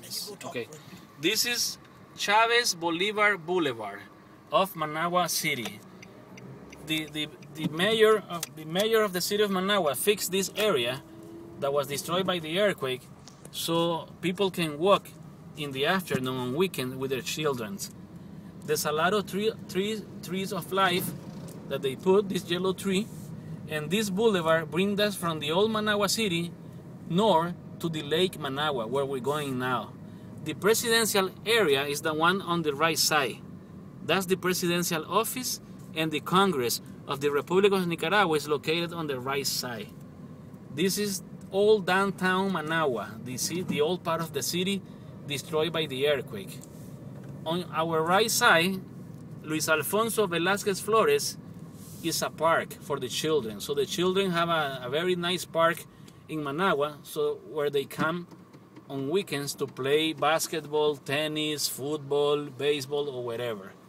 this. Okay, this is Chavez Bolivar Boulevard of Managua City. The mayor of the city of Managua fixed this area that was destroyed by the earthquake, so people can walk in the afternoon on weekend with their children. There's a lot of trees of life that they put, this yellow tree, and this boulevard brings us from the old Managua City north to the Lake Managua, where we're going now. The presidential area is the one on the right side. That's the presidential office, and the Congress of the Republic of Nicaragua is located on the right side. This is old downtown Managua, the old part of the city destroyed by the earthquake. On our right side, Luis Alfonso Velázquez Flores is a park for the children. So the children have a very nice park in Managua, so where they come on weekends to play basketball, tennis, football, baseball, or whatever.